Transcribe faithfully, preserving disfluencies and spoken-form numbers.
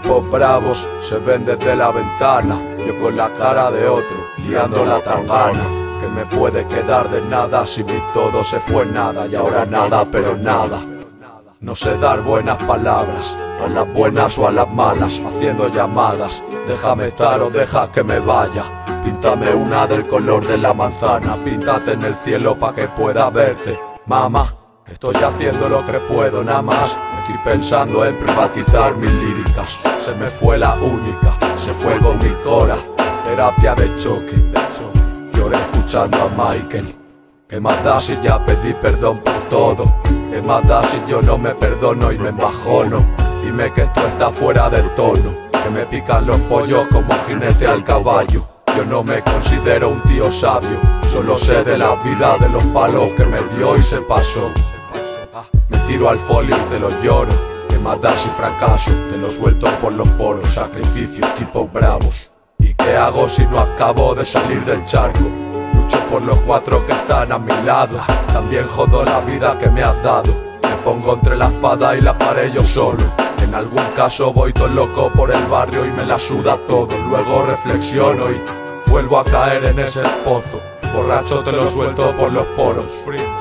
tipos bravos se ven desde la ventana, yo con la cara de otro, liando la tangana. Que me puede quedar de nada si mi todo se fue nada y ahora nada pero nada. No sé dar buenas palabras, a las buenas o a las malas, haciendo llamadas. Déjame estar o deja que me vaya. Píntame una del color de la manzana, píntate en el cielo pa' que pueda verte. Mamá, estoy haciendo lo que puedo nada más. Estoy pensando en privatizar mis líricas. Se me fue la única, se fue con mi cora. Terapia de choque, de choque. Lloré escuchando a Michael. ¿Qué más da si ya pedí perdón por todo? ¿Qué más da si yo no me perdono y me embajono? Dime que esto está fuera del tono, que me pican los pollos como jinete al caballo. Yo no me considero un tío sabio, solo sé de la vida, de los palos que me dio y se pasó. Me tiro al folio y te lo lloro. ¿Qué más da si fracaso? Te lo suelto por los poros. Sacrificios tipos bravos. ¿Y qué hago si no acabo de salir del charco? Lucho por los cuatro que están a mi lado. También jodo la vida que me has dado. Me pongo entre la espada y la pared yo solo. En algún caso voy todo loco por el barrio y me la suda todo. Luego reflexiono y vuelvo a caer en ese pozo. Borracho te lo suelto por los poros.